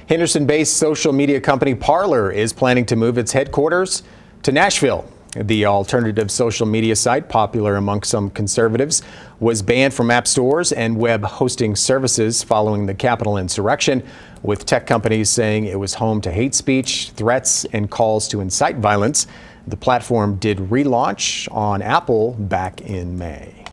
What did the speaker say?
Henderson-based social media company Parler is planning to move its headquarters to Nashville. The alternative social media site, popular among some conservatives, was banned from app stores and web hosting services following the Capitol insurrection, with tech companies saying it was home to hate speech, threats, and calls to incite violence. The platform did relaunch on Apple back in May.